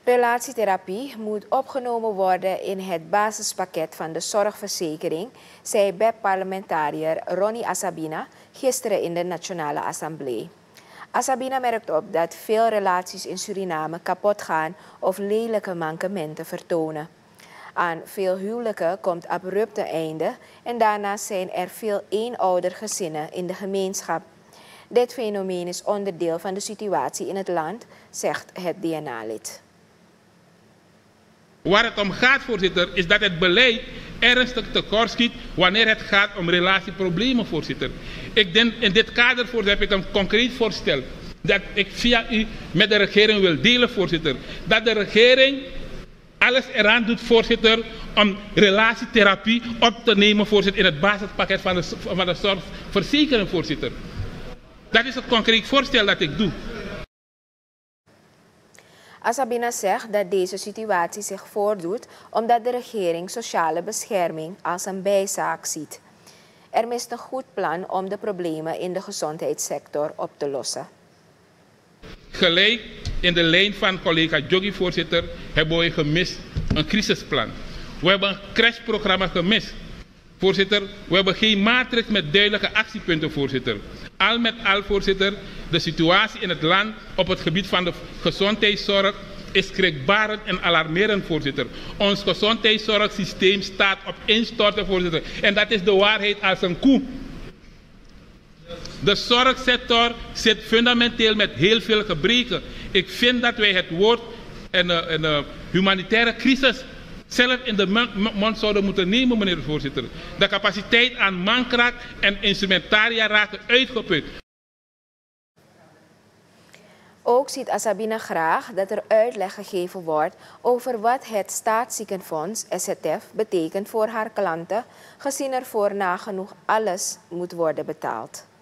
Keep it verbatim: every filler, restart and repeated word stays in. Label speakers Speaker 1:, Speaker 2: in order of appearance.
Speaker 1: Relatietherapie moet opgenomen worden in het basispakket van de zorgverzekering, zei B E P-parlementariër Ronnie Asabina gisteren in de Nationale Assemblée. Asabina merkt op dat veel relaties in Suriname kapot gaan of lelijke mankementen vertonen. Aan veel huwelijken komt abrupt een einde en daarnaast zijn er veel eenoudergezinnen in de gemeenschap. Dit fenomeen is onderdeel van de situatie in het land, zegt het D N A-lid.
Speaker 2: Waar het om gaat, voorzitter, is dat het beleid ernstig tekortschiet wanneer het gaat om relatieproblemen, voorzitter. Ik denk in dit kader, voorzitter, heb ik een concreet voorstel dat ik via u met de regering wil delen, voorzitter. Dat de regering alles eraan doet, voorzitter, om relatietherapie op te nemen, voorzitter, in het basispakket van de, van de zorgverzekering, voorzitter. Dat is het concreet voorstel dat ik doe.
Speaker 1: Asabina zegt dat deze situatie zich voordoet omdat de regering sociale bescherming als een bijzaak ziet. Er mist een goed plan om de problemen in de gezondheidssector op te lossen.
Speaker 2: Gelijk in de lijn van collega Joggi, voorzitter, hebben we gemist een crisisplan. We hebben een crashprogramma gemist. Voorzitter, we hebben geen matrix met duidelijke actiepunten, voorzitter. Al met al, voorzitter, de situatie in het land op het gebied van de gezondheidszorg is schrikbarend en alarmerend, voorzitter. Ons gezondheidszorgsysteem staat op instorten, voorzitter. En dat is de waarheid als een koe. De zorgsector zit fundamenteel met heel veel gebreken. Ik vind dat wij het woord en een, en een humanitaire crisis zelf in de mond zouden moeten nemen, meneer de voorzitter. De capaciteit aan mankracht en instrumentaria raken uitgeput.
Speaker 1: Ook ziet Asabina graag dat er uitleg gegeven wordt over wat het Staatsziekenfonds S Z F betekent voor haar klanten, gezien er voor nagenoeg alles moet worden betaald.